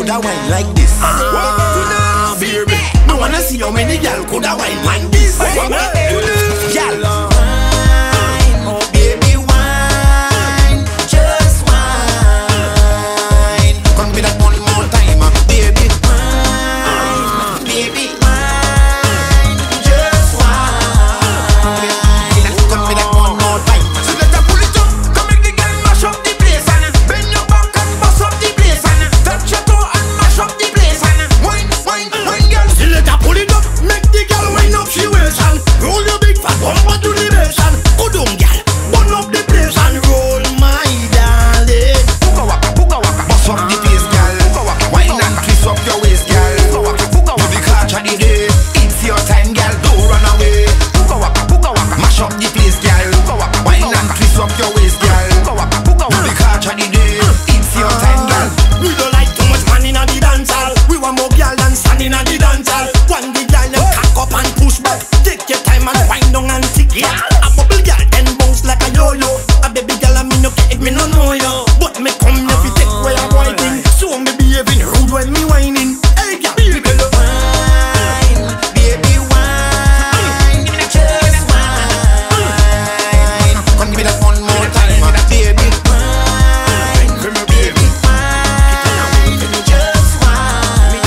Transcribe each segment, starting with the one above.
coulda wine like this? Baby, I wanna see how many gal coulda wine like this. Gal, wine, oh baby, wine, just wine. Come with that one more time, baby, wine, baby, wine, just wine. Come with that one more time. So let her pull it up, come make the girl mash up the place and bend your back and bust up the place and touch your toe and mash up the place and wine, wine, wine, girl. So let her pull it up, make the girl wind up she waist and roll your big fat bumper to the base and go down, girl, burn up the place and roll, my darling. Puka waka, bust up the place, girl. Wine and twist up your waist, girl. Do the catch of the day, it's your time, girl. Don't run away. Puka waka, mash up the place, girl. Wine and twist up your waist, girl. Do the catch of the day, it's your time, girl. We don't like too much man inna the dance hall. We want more girl than stand inna the dance hall. One the girl them cock up and push back. Take your time and wind down and tick, yeah. A bubble girl then bounce like a yo-yo. A baby girl I me no care if me no know you, but me come here fi take where I'm winding. So me behaving rude when me whining. Hey girl, baby girl, wine, baby wine, just wine. Come give me that one more time, baby wine, baby wine, just wine.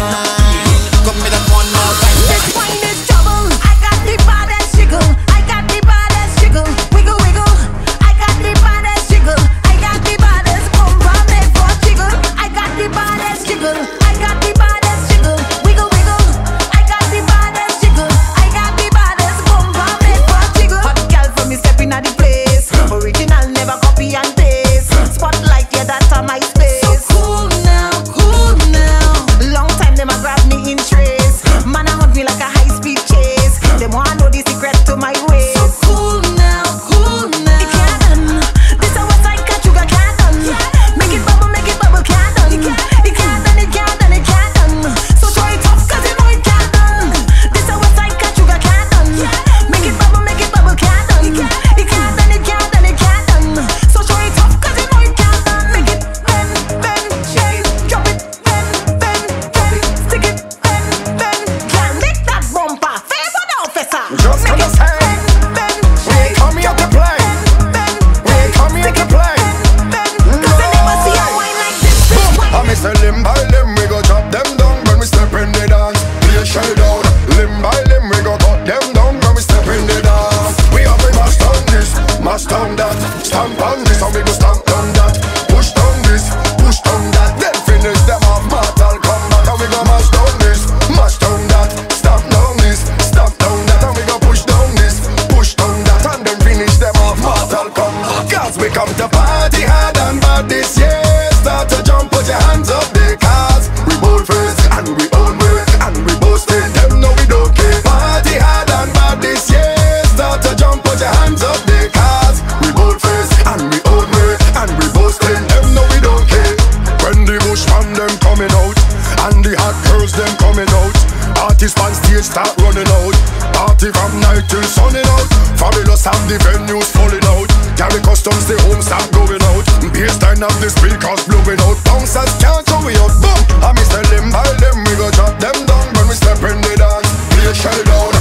Come with that one more time, baby. Wine is trouble. I got the baddest jiggle. I got the baddest jiggle. Wiggle, wiggle. I got the baddest jiggle. I got the baddest bumper made for jiggle. I got the baddest jiggle. I got the baddest jiggle. Wiggle, wiggle. I got the baddest jiggle. I got the baddest bumper made for jiggle. Hot girl from me stepping at the place. Original, never copy and paste. Spotlight, yeah, that's on my space. So cool now, cool now. Long time them a grab me in trace. Man a hunt me like a high-speed chase. Them wanna know the secret to my ways. So cool now, cool now. It can't done. This a what's like a sugar can't done. Make it bubble, can't done. It can't done, it can't done, it can't done. So show it off 'cause you know it can't done. This a what's like a sugar can't done. Make it bubble, can't done. It can't done, it can't done, it can't done. So show it off 'cause you know it can't done. Make it bend, shake it, drop it, bend, stick it, bend. Can't make that bumper. Favor the officer. Just Make gonna it say, bend, we shake, come here to play. bend, We come here to play. bend. 'Cause I never see a wine like this. I miss a limb by limb, we go chop them down when we step in the dance. Play a shell down, limb by limb, we go cut them down when we step in the dance. We have to mash down this, mash down that, stamp on this, and we go stamp down that. Push down this, push down that, then finish them off, Mortal Kombat, and we go mash down this, mash down that, stamp down this, stamp down that, and we go push down this, push down that, and then finish them off, Mortal Kombat. 'Cause we come to party hard and bad this year. Start to jump, put your hands up because we bold first and we own work and we boasting. Them know we don't care. Party hard and bad this year. Start to jump, put your hands up because we bold first and we own work and we boasting. Them know we don't care. When the bushman them coming out and the hot girls them coming out, artists on stage start running out. Party from night till sunning out. Fabulous have the venues falling out. Carry customs the home start going out. Baseline of the speakers blowing out. Bouncers can't throw we out. Boom! I miss the limb by limb. We go chop them down when we step in the dance. Play a shell down.